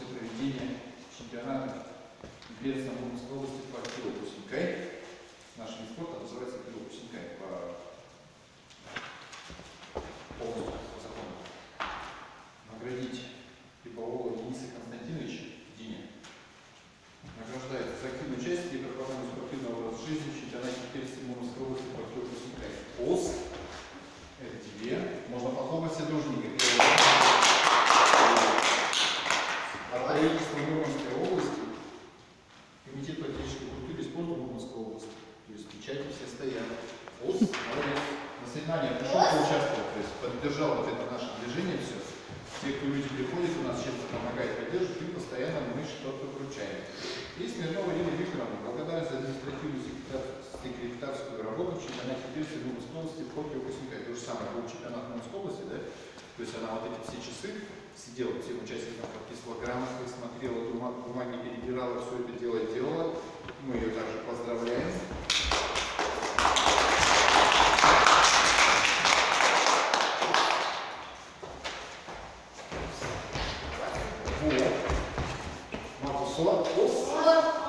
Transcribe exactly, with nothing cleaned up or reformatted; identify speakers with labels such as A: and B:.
A: после проведения чемпионата без Амурской области по килопусникай. Наш вид спорта называется килопусникай по полностью по закону. Наградить Рябового Дениса Константиновича Дине. Награждается за активное участие и пропаганду спортивного образа жизни в чемпионате перси Амурской области по килопусникай. ОС. Это тебе. Можно похлопать все дружненько. От правительства Мурманской области, Комитет по физической культуре и спорту Мурманской области. То есть печати все стоят. ОС, молодец. На соревнования пришел, поучаствовал, то есть поддержал вот это наше движение все. Те, кто люди приходят у нас, чем-то помогает, поддерживают, и постоянно мы что-то вручаем. И Смирнова Ирина Викторовна, благодарность за административную секретарскую работу в чемпионате перси Мурманской области по килопусникай. То же самое был чемпионат Мурманской области, да? То есть она вот эти все часы сидела, всем участникам подписывала грамоты, смотрела, бумаги перебирала, все это дело делала. Мы ее также поздравляем. Вот. Маркусова.